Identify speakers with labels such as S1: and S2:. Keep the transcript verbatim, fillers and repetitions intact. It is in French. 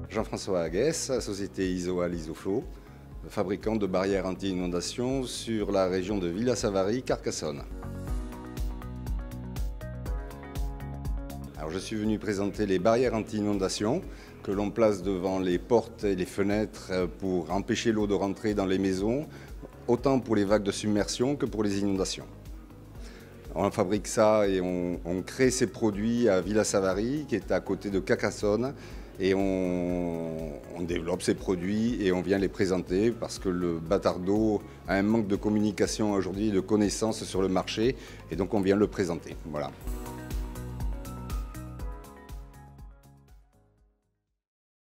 S1: Jean-François Aguès, société Isoal Isoflow, fabricant de barrières anti-inondation sur la région de Villa-Savary, Carcassonne. Alors, je suis venu présenter les barrières anti-inondation que l'on place devant les portes et les fenêtres pour empêcher l'eau de rentrer dans les maisons, autant pour les vagues de submersion que pour les inondations. On fabrique ça et on, on crée ces produits à Villa-Savary, qui est à côté de Carcassonne, et on, on développe ces produits et on vient les présenter parce que le bâtard d'eau a un manque de communication aujourd'hui, de connaissances sur le marché, et donc on vient le présenter. Voilà.